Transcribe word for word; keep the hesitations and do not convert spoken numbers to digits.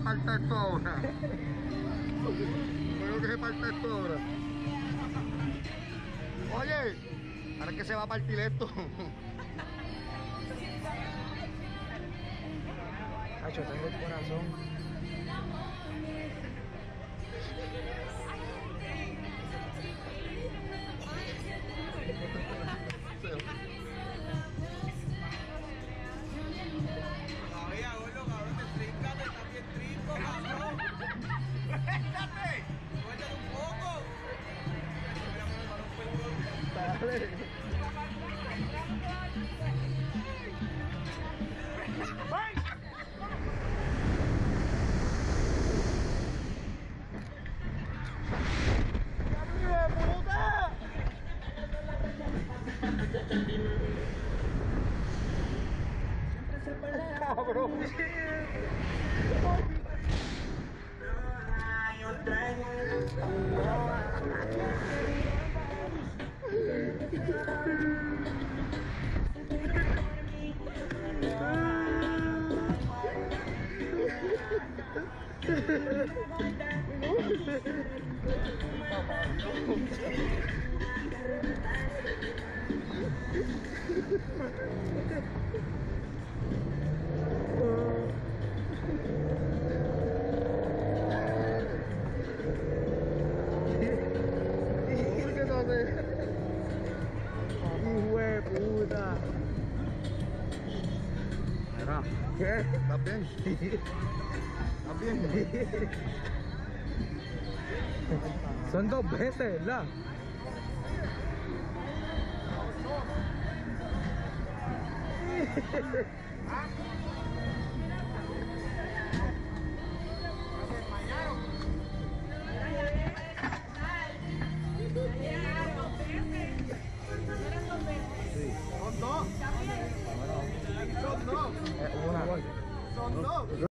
parta esto ahora. Creo que se parta esto ahora. Oye, ahora es que se va a partir esto. Hacho, tengo el corazón. Todavía, gordo, cabrón, te tríncate, está bien trinco, cabrón. ¡Suéltate! ¡Suéltate un poco! Mira, mira, para un perdón. Cabrón. Hijo de puta. Mira, ¿Qué? ¿Estás bien? ¿Estás bien? son dos veces, ¿verdad?